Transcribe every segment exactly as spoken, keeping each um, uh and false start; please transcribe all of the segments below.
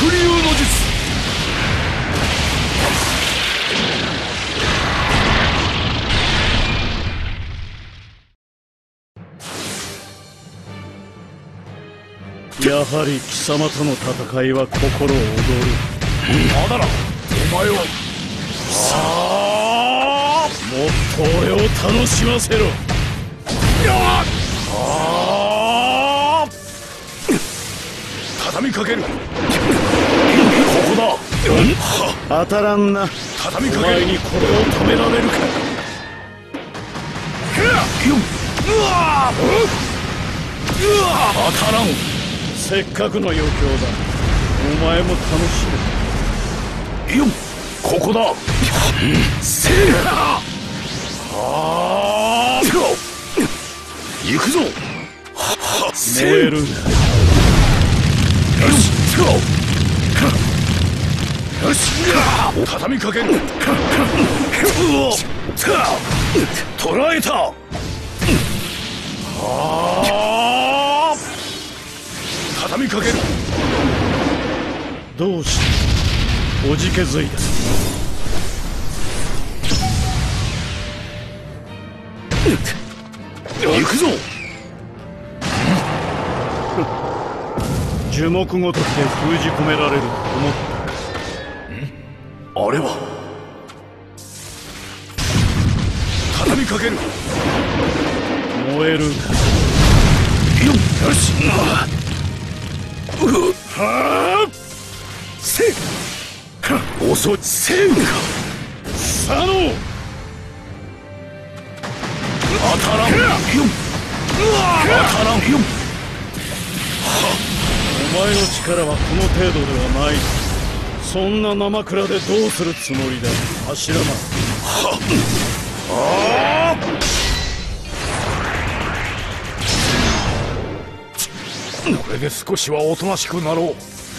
流の術。 やはり貴様との戦いは心躍る。 まだらお前はさあ、もっと俺を楽しませろ。 ああ畳みかける。ここだ。 当たらんな。 畳みかける。 お前にこれを止められるか。 うわうわ当たらん。 せっかくの余興だ。お前も楽しめ。よっ、ここだ。せいはあ行くぞ。 燃える。よしよし畳みかける。捕らえた。はあ畳みかける。 どうしたおじけづいだ。 行くぞ。 樹木ごときで封じ込められると思った。 あれは畳みかける。 燃える。 よしはあせん遅いせんか佐野当たらんよ当たらんよ。 お前の力はこの程度ではない。そんな生倉でどうするつもりだ柱間。 ああこれで少しはおとなしくなろう。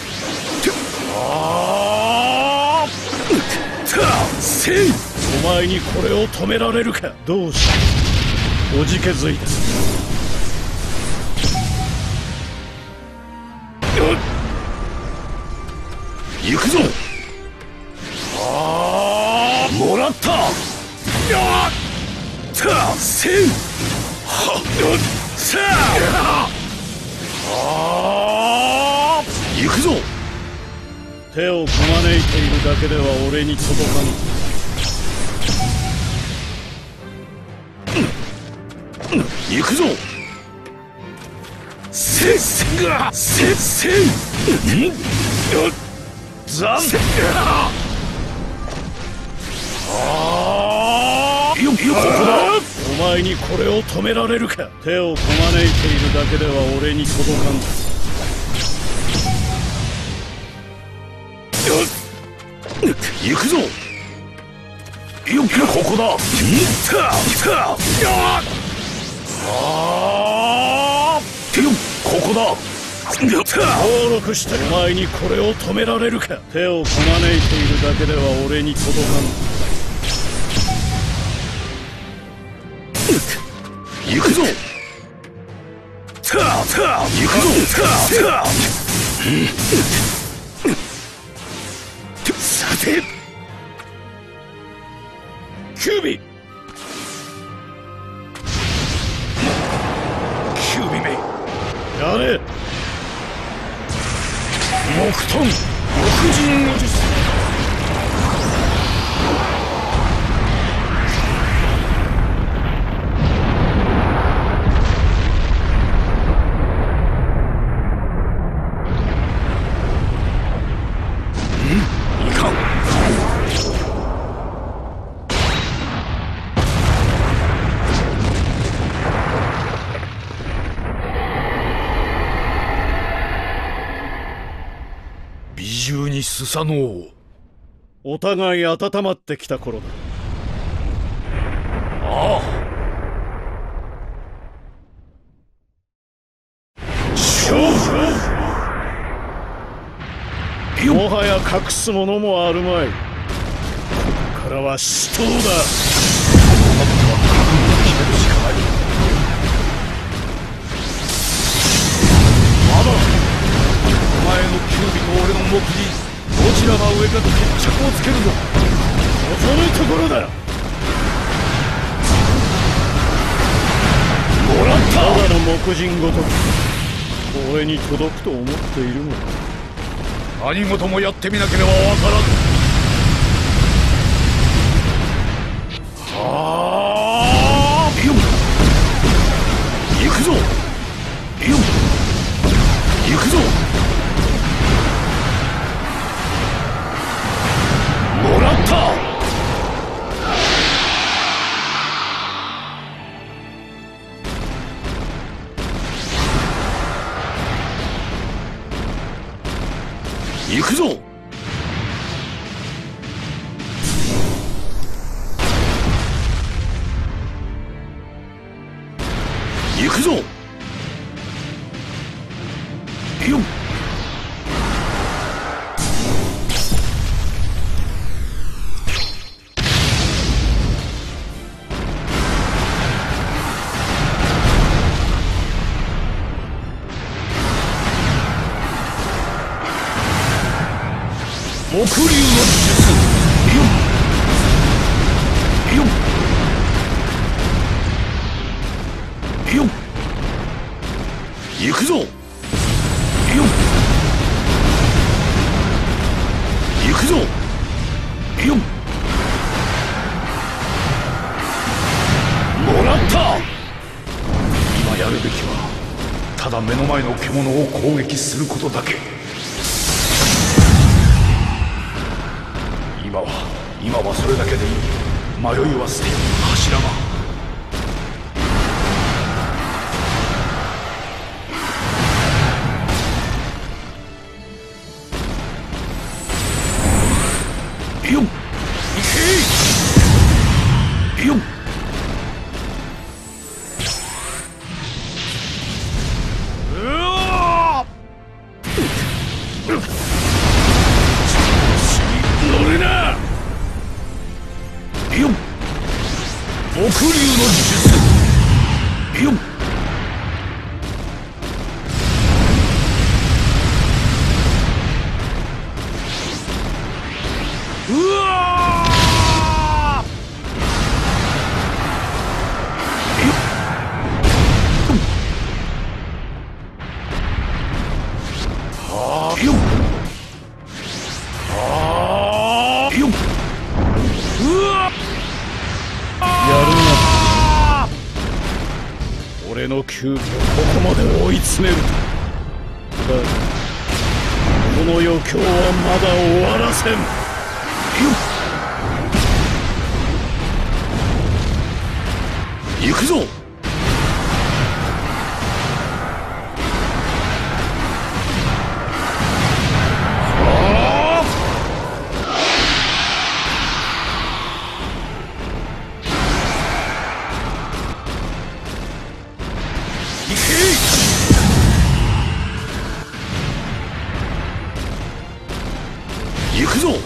ああせんお前にこれを止められるか。どうしたおじけづいた。 行くぞ。ああもらったやったせんはっさああ行くぞ。 手をこまねいているだけでは俺に届かぬ。行くぞ。せっせがせっせん残念。ああよっよっここだ。 お前にこれを止められるか。手をこまねいているだけでは俺に届かん。 行くぞ。よっここだ。ああよっここだ。 登録してお前にこれを止められるか。手をこまねいているだけでは俺に届かん。 行くぞ。行くぞ。さてキュービキュービめやれ。 木遁翼人の術。スサノオ。 お互い温まってきた頃だ。 ああ勝負。 もはや隠すものもあるまい。ここからは死闘だ。 あとは覚悟を決めるしかない。まだお前のキュービと俺の目次どちらが上かと決着をつけるぞ。望むところだ。 もらった。 ただの木人ごとく俺に届くと思っているのか。何事もやってみなければわからん。 はあ、よっ行くぞ。よっ行くぞ。もらった。行くぞ。行くぞ。よっ木竜の術。よっよっよっ行くぞ。よっ行くぞ。よっもらった。 今やるべきはただ目の前の獣を攻撃することだけ。今は今はそれだけでいい。迷いは捨てよ柱間。 よっ行け。よっうわ乗れな。よっ木竜の術。よっうわはあよっはあよっうわやるな。俺の弓をここまで追い詰めると。だがこの余興はまだ終わらせん。 行くぞ。行け。行くぞ。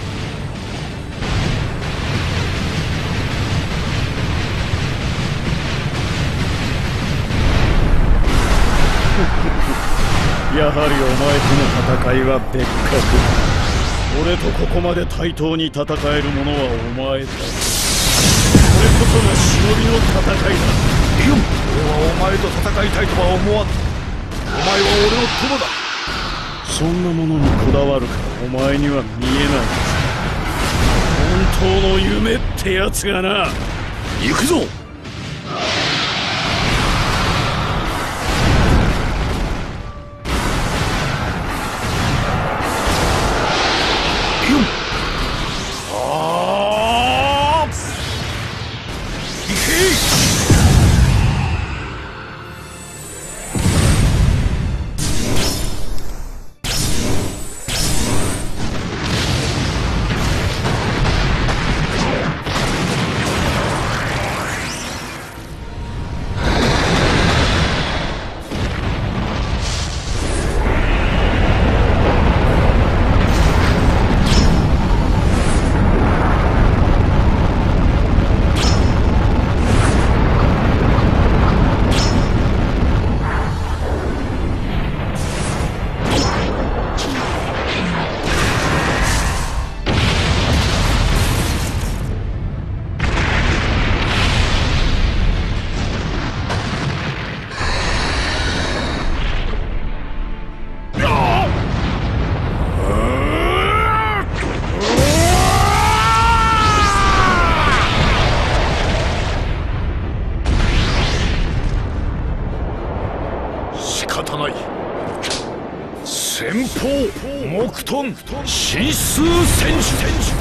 やはりお前との戦いは別格。俺とここまで対等に戦える者はお前だ。これこそが忍びの戦いだ。 よっ俺はお前と戦いたいとは思わん。お前は俺の友だ。 そんなものにこだわるからお前には見えない。本当の夢ってやつがな。 行くぞ。 前方木遁神数戦士。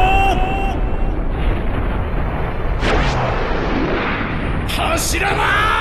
走らば